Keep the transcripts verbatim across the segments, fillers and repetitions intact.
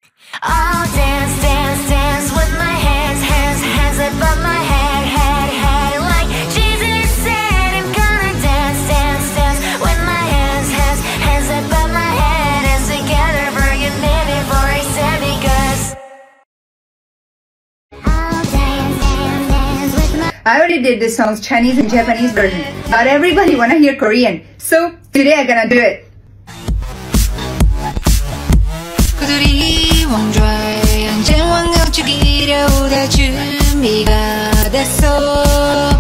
I'll dance, dance, dance with my hands, hands, hands above my head, head, head. Like Jesus said, I'm gonna dance, dance, dance with my hands, hands, hands above my head. And together forgive me before I said because I'll dance, dance, dance with my... I already did this song's Chinese and Japanese version, but everybody wanna hear Korean, so today I'm gonna do it. 그들이 왕좌의 양쟁왕을 죽이려 다 준비가 됐어.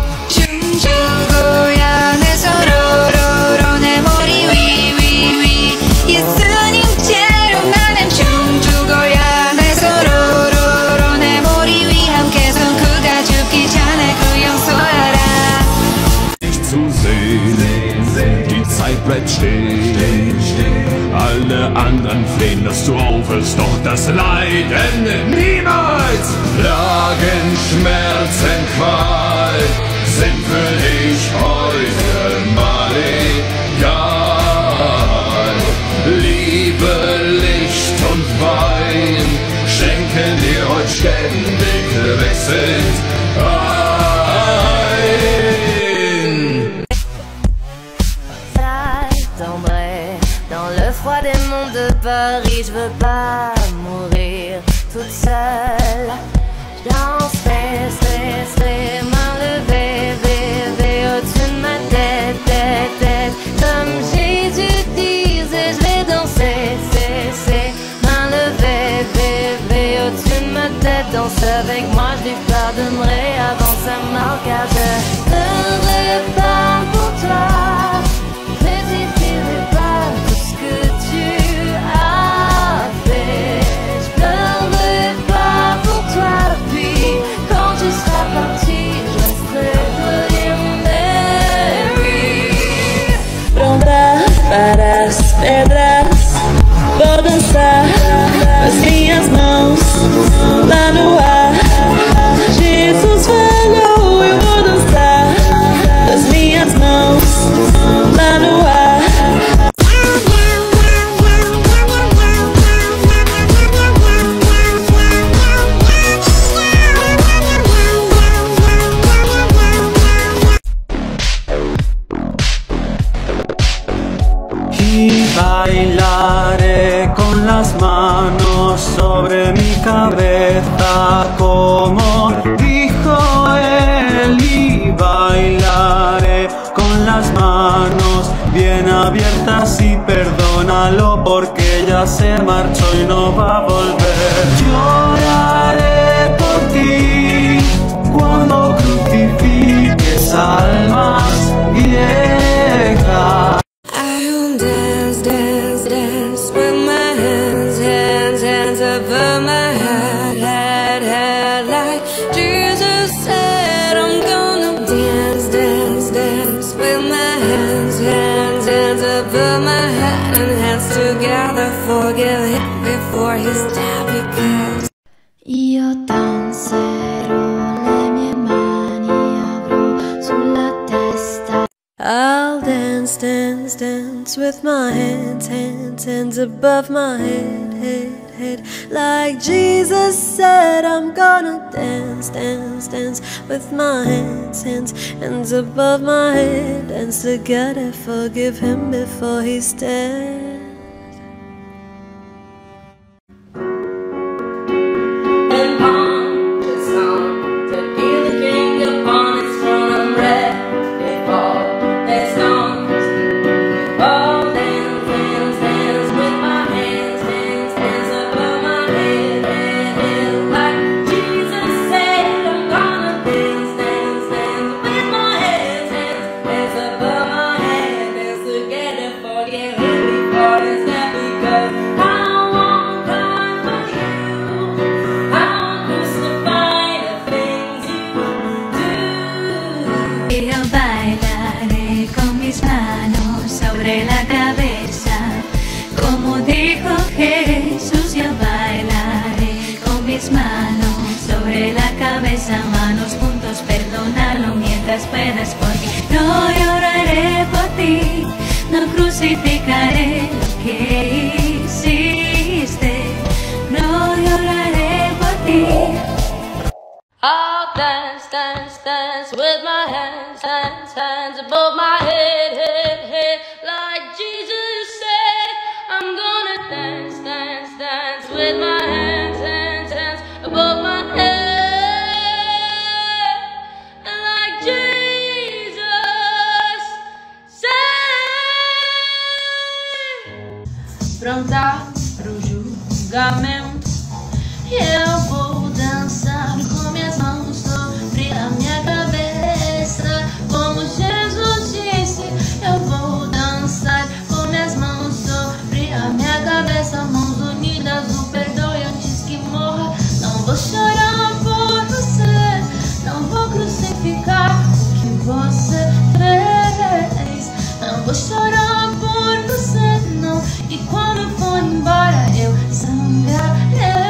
춤추고야 내 서로로로 내 머리 위위위 예수님처럼 나는 춤추고야 내 서로로로 내 머리 위 함께 선 그가 죽기 전에 그 용서하라. Nicht zu sehen, die Zeit bleibt stehen. Alle anderen flehen, dass du aufhörst, doch das Leid endet niemals. Plagen, Schmerzen, Qual sind für dich heute mal egal. Liebe, Licht und Wein schenken dir heute ständig wechselnd ein. Dans le froid des monts de Paris, je veux pas mourir toute seule. Je danserai, serai, serai, main levée, bébé, au-dessus de ma tête, tête, tête. Comme Jésus disait, je vais danser, c'est, c'est, main levée, bébé, au-dessus de ma tête. Danse avec moi, je lui pardonnerai avant sa mort, car je pleurerai pas pour toi. Para as pedras, vou dançar as minhas mãos lá no ar. Jesus falou, eu vou dançar as minhas mãos lá no ar. Y bailaré con las manos sobre mi cabeza como dijo él, y bailaré con las manos bien abiertas y perdónalo porque ya se marchó y no va a volver. Lloraré por ti cuando crucifiques almas viejas. I'll dance, dance, dance with my hands, hands, hands above my head, head, head. Like Jesus said, I'm gonna dance, dance, dance with my hands, hands, hands above my head and hands together. Forgive him before he's dead because io danserò, le mie mani avrò sulla testa. I'll dance, dance, dance with my hands, hands, hands above my head, head, head. Like Jesus said, I'm gonna dance, dance, dance with my hands, hands, hands above my head. Dance together, forgive him before he's dead. Yo bailaré con mis manos sobre la cabeza, como dijo Jesús. Yo bailaré con mis manos sobre la cabeza, manos juntos, perdonarlo mientras puedas, porque no lloraré por ti, no crucificaré lo que hiciste, no I'll dance, dance, dance with my hands, hands, hands above my head, head, head. Like Jesus said, I'm gonna dance, dance, dance with my hands, hands, hands above my head. Like Jesus said. Pronta pro julgamento, eu vou dançar com minhas mãos sobre a minha cabeça. Como Jesus disse, eu vou dançar com minhas mãos sobre a minha cabeça. Mãos unidas, o perdoe antes que morra. Não vou chorar por você, não vou crucificar o que você fez. Não vou chorar por você, não. E quando for embora eu sangrarei.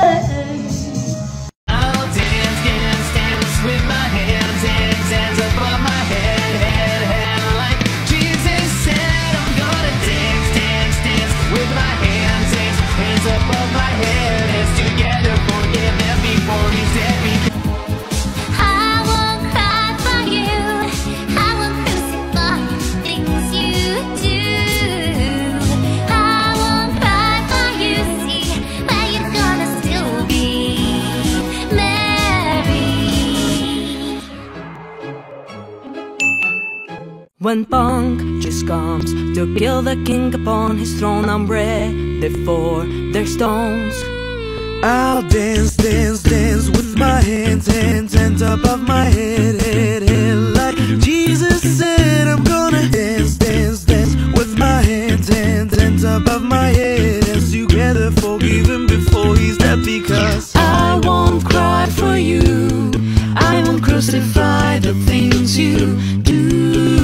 When punk just comes to kill the king upon his throne, I'm ready for their stones. I'll dance, dance, dance with my hands, hands, hands above my head, head, head. Like Jesus said, I'm gonna dance, dance, dance with my hands, hands, hands above my head. Hands together, forgive him before he's dead, because I won't cry for you, I won't crucify the things you do.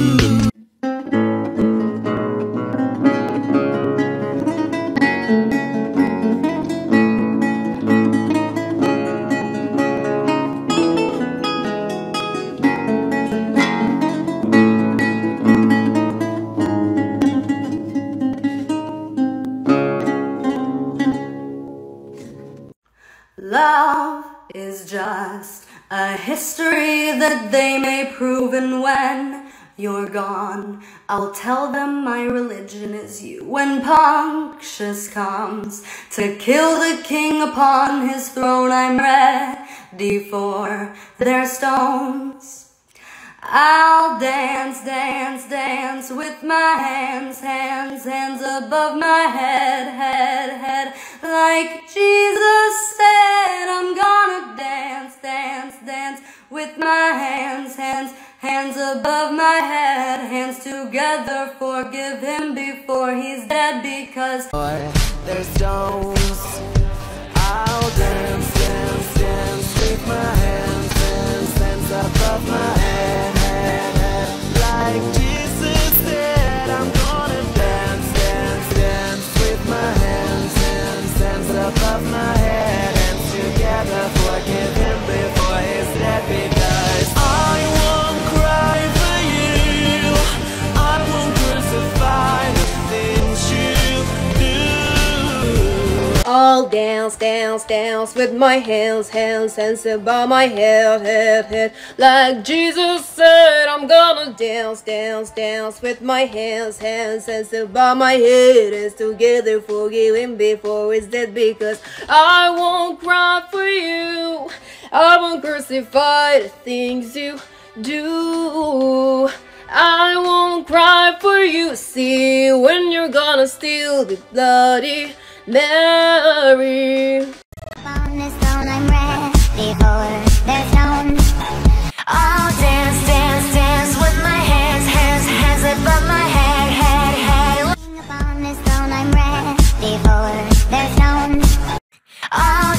Love is just a history that they may prove, and when you're gone, I'll tell them my religion is you. When Pontius comes to kill the king upon his throne, I'm ready for their stones. I'll dance, dance, dance with my hands, hands, hands above my head, head, head. Like Jesus said, I'm gonna dance, dance, dance with my hands, hands, hands above my head. Hands together, forgive him before he's dead, because there's stones. I'll dance, dance, dance with my hands, hands, hands above my head, head, head. Like Jesus said, I'm gonna dance, dance, dance with my hands, hands, hands above my head. Hands together, forgive him before he's dead, because I won't cry for you, I won't crucify the things you do. I'll dance, dance, dance with my hands, hands, hands above my head, head, head. Like Jesus said, I'm gonna dance, dance, dance with my hands, hands, hands above my head. Hands together, forgive him before he's dead, because I won't cry for you, I won't crucify the things you do. I won't cry for you, see, when you're gonna steal the bloody Mary. On this throne, I'm ready for their stones. I'll dance, dance, dance with my hands, hands, hands above my head, head, head. Upon this throne, I'm ready for their stones. I'll